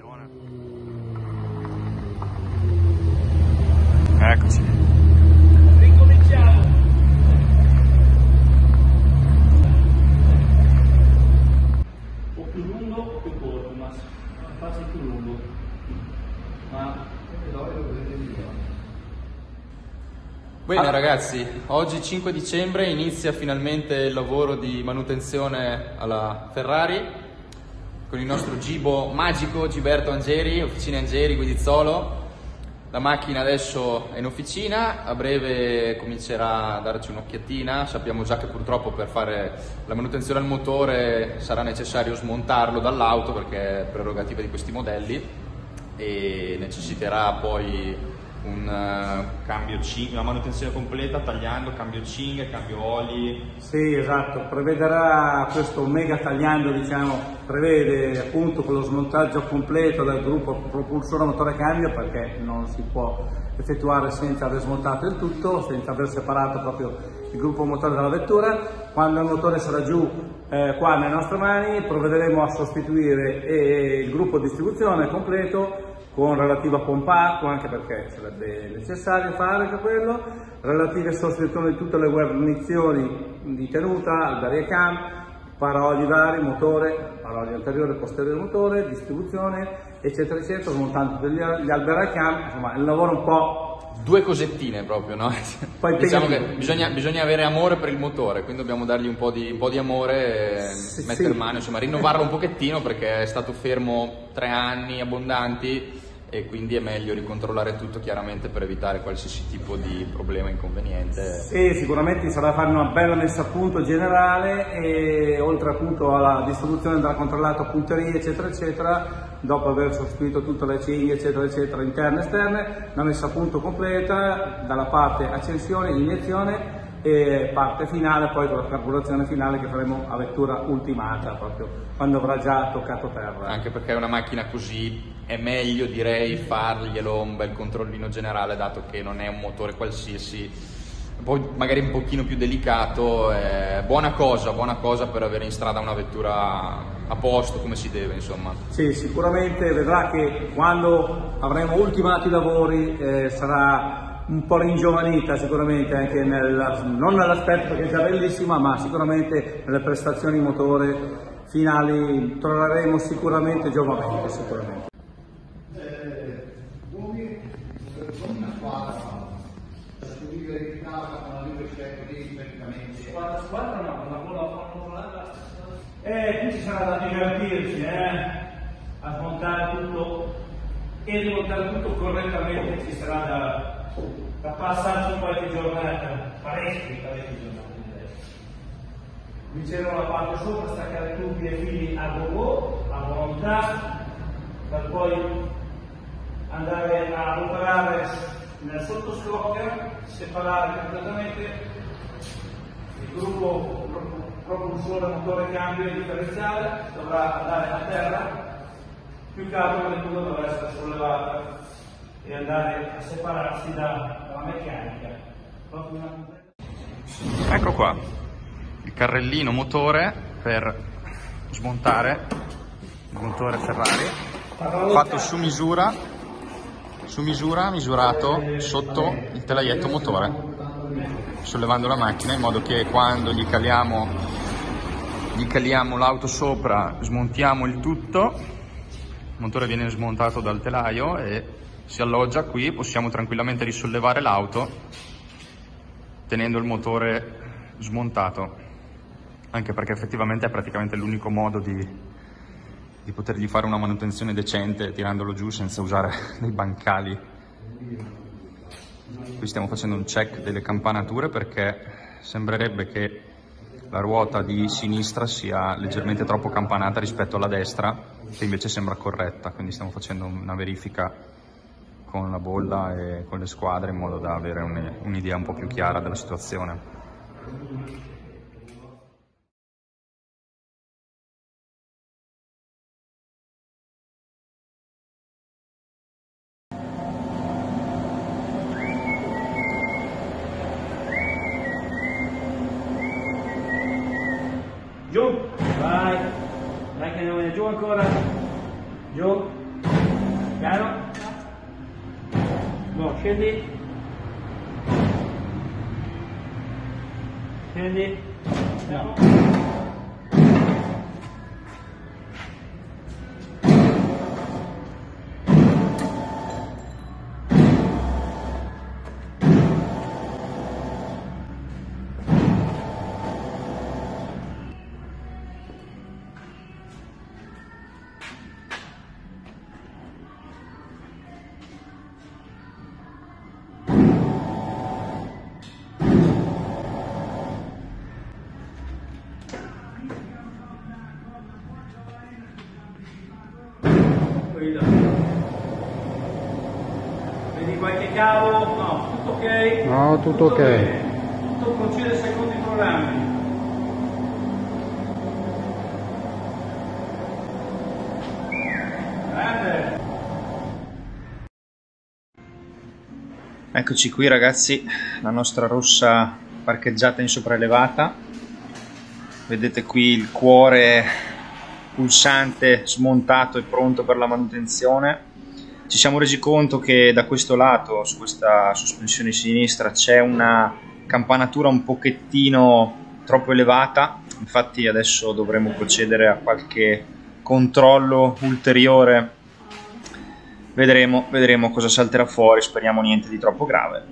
buona. Eccoci. Ricominciamo. O più lungo o più corto, ma faccio più lungo. Bene ragazzi, oggi 5 dicembre inizia finalmente il lavoro di manutenzione alla Ferrari con il nostro Gibo magico, Giberto Angeri, Officina Angeri, Guidizzolo. La macchina adesso è in officina, a breve comincerà a darci un'occhiatina. Sappiamo già che purtroppo per fare la manutenzione al motore sarà necessario smontarlo dall'auto perché è prerogativa di questi modelli e necessiterà poi un cambio cinghia, una manutenzione completa tagliando, cambio cinghie, cambio oli. Sì, esatto, prevederà questo mega tagliando, diciamo, prevede appunto quello smontaggio completo del gruppo propulsore motore cambio, perché non si può effettuare senza aver smontato il tutto, senza aver separato proprio il gruppo motore dalla vettura. Quando il motore sarà giù qua nelle nostre mani, provvederemo a sostituire il gruppo distribuzione completo con relativa pompa acqua, anche perché sarebbe necessario fare anche quello, relative sostituzioni di tutte le guarnizioni di tenuta, variacam, paroli vari, motore, paroli anteriore e posteriore motore, distribuzione, eccetera eccetera, smontando gli alberacam, insomma il lavoro un po'... Due cosettine proprio, no? Poi diciamo che bisogna avere amore per il motore, quindi dobbiamo dargli un po' di amore, mettere mano, insomma rinnovarlo un pochettino perché è stato fermo 3 anni abbondanti e quindi è meglio ricontrollare tutto chiaramente per evitare qualsiasi tipo di problema inconveniente. Sì, sicuramente sarà fare una bella messa a punto generale e oltre appunto alla distribuzione della controllata punteria eccetera eccetera, dopo aver sostituito tutte le cinghie eccetera eccetera interne e esterne, una messa a punto completa dalla parte accensione, iniezione e parte finale poi con la carburazione finale che faremo a vettura ultimata proprio quando avrà già toccato terra. Anche perché una macchina così è meglio, direi, farglielo un bel controllino generale, dato che non è un motore qualsiasi, poi magari un pochino più delicato. Buona cosa per avere in strada una vettura a posto come si deve, insomma. Sì, sicuramente vedrà che quando avremo ultimato i lavori sarà un po' ringiovanita sicuramente anche non nell'aspetto che è già bellissima, ma sicuramente nelle prestazioni motore finali torneremo sicuramente giovamento, sicuramente. Squadra no, una buona qui ci sarà da divertirsi, a smontare tutto e smontare tutto correttamente, ci sarà da passarci qualche giornata, parecchie giornate. Dicevo la parte sopra, staccare tubi e fili a go, a volontà, per poi andare a operare nel sottoscocca, separare completamente il gruppo propulsore motore cambio e differenziale, dovrà andare a terra, più che altro la vettura dovrà essere sollevata e andare a separarsi dalla meccanica. Ecco qua il carrellino motore per smontare il motore Ferrari, fatto su misura, misurato sotto il telaietto motore, sollevando la macchina in modo che quando gli caliamo l'auto sopra, smontiamo il tutto, il motore viene smontato dal telaio e si alloggia qui e possiamo tranquillamente risollevare l'auto tenendo il motore smontato, anche perché effettivamente è praticamente l'unico modo di potergli fare una manutenzione decente tirandolo giù senza usare dei bancali. Qui stiamo facendo un check delle campanature perché sembrerebbe che la ruota di sinistra sia leggermente troppo campanata rispetto alla destra, che invece sembra corretta, quindi stiamo facendo una verifica con la bolla e con le squadre in modo da avere un'idea un po' più chiara della situazione. Giù, vai che non è giù ancora, giù. Chiaro? No, scendi. Scendi. No. Vedi qualche cavo? No, tutto ok? No, tutto ok. Bene. Tutto procede secondo i programmi. Grande. Eccoci qui ragazzi, la nostra rossa parcheggiata in sopraelevata. Vedete qui il cuore pulsante smontato e pronto per la manutenzione. Ci siamo resi conto che da questo lato, su questa sospensione sinistra, c'è una campanatura un pochettino troppo elevata, infatti adesso dovremo procedere a qualche controllo ulteriore. Vedremo cosa salterà fuori, speriamo niente di troppo grave.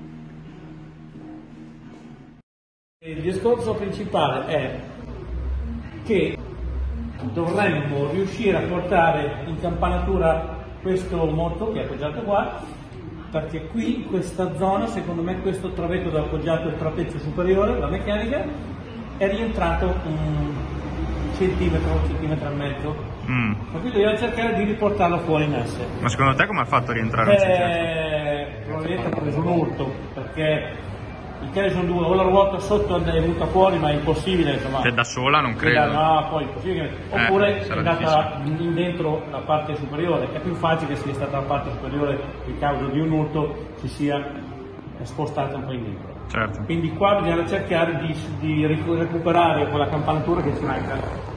Il discorso principale è che dovremmo riuscire a portare in campanatura questo moto che è appoggiato qua, perché qui in questa zona, secondo me, questo travetto dove è appoggiato il trapezzo superiore, la meccanica, è rientrato un centimetro e mezzo. Ma quindi dobbiamo cercare di riportarlo fuori in asse. Ma secondo te come ha fatto a rientrare un centimetro? Probabilmente ha preso un urto, perché i piedi sono due, o la ruota sotto è venuta fuori, ma è impossibile, insomma. Cioè da sola non credo. No, poi è impossibile. Oppure è sarà andata in dentro la parte superiore, è più facile che sia stata la parte superiore che a causa di un urto si sia spostata un po' in dentro. Certo. Quindi qua bisogna cercare di recuperare quella campanatura che ci manca.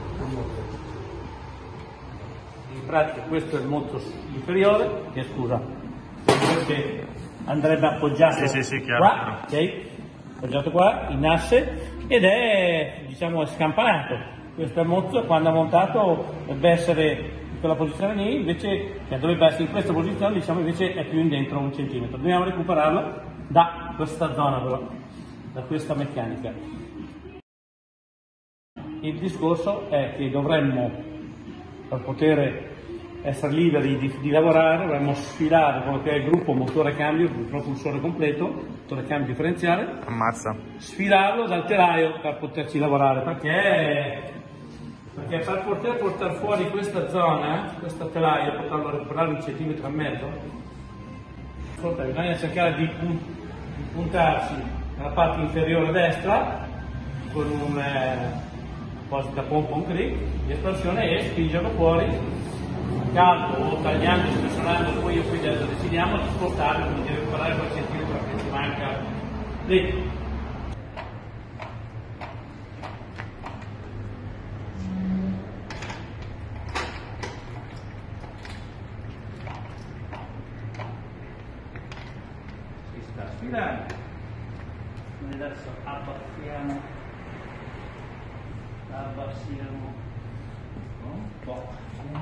In pratica questo è il moto inferiore, che scusa, invece andrebbe appoggiato Sì, chiaro, qua, ok? Appoggiato qua in asse ed è, diciamo, scampanato. Questo è il moto, quando è montato dovrebbe essere in quella posizione lì, invece dovrebbe essere in questa posizione, diciamo, invece è più in dentro un centimetro. Dobbiamo recuperarlo da questa zona, da questa meccanica. Il discorso è che dovremmo, per poter essere liberi di lavorare, dovremmo sfilare quello che è il gruppo motore cambio, il propulsore completo, motore cambio differenziale, Ammazza. sfilarlo dal telaio per poterci lavorare, perché per poter portare fuori questa zona, questo telaio, poterlo recuperare 1,5 centimetri, bisogna cercare di puntarsi nella parte inferiore destra con apposita pompa, un clic di espansione e spingerlo fuori caldo o tagliando, spessionando, poi io qui adesso decidiamo di spostarlo, quindi di recuperare quel centimetro che ci manca lì. Si sta sfilando, quindi adesso abbassiamo un po'.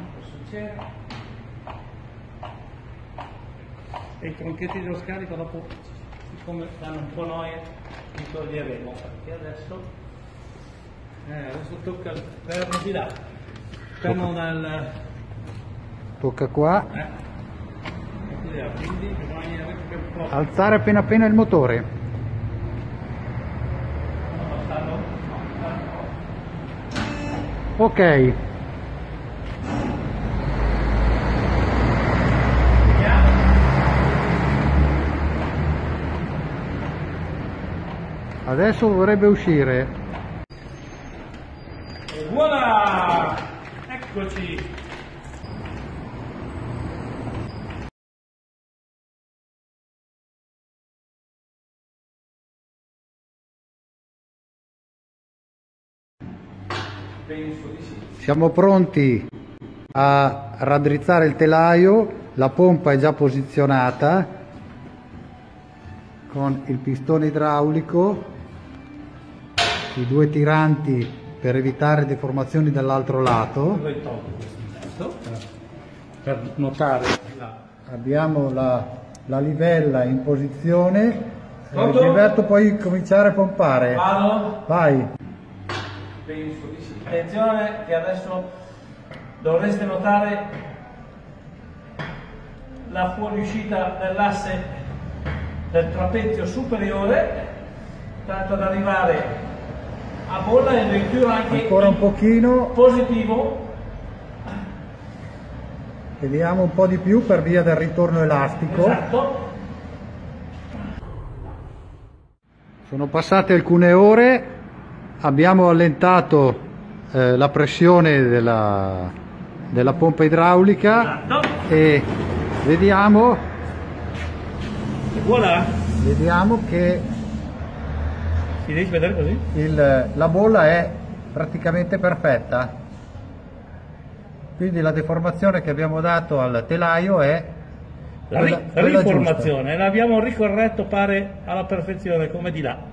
E i tronchetti dello scarico dopo, siccome danno un po' noia, li toglieremo, perché adesso tocca il perno di là, perno dal... Tocca qua. Quindi bisogna un po'... Alzare appena appena il motore. Ok. Adesso dovrebbe uscire. E voilà! Eccoci! Penso di sì. Siamo pronti a raddrizzare il telaio, la pompa è già posizionata con il pistone idraulico, i due tiranti per evitare deformazioni dall'altro lato. Per notare Abbiamo la livella in posizione. Gilberto, puoi cominciare a pompare. Vado? Vai. Penso di sì. Attenzione che adesso dovreste notare la fuoriuscita dell'asse del trapezio superiore, tanto da arrivare a bolla e addirittura anche Ancora un pochino. positivo. Vediamo un po' di più per via del ritorno elastico. Esatto. Sono passate alcune ore, abbiamo allentato la pressione della pompa idraulica e vediamo Voilà. che Si riesce a vedere così? la bolla è praticamente perfetta, quindi la deformazione che abbiamo dato al telaio è La quella riformazione l'abbiamo ricorretto, pare alla perfezione come di là.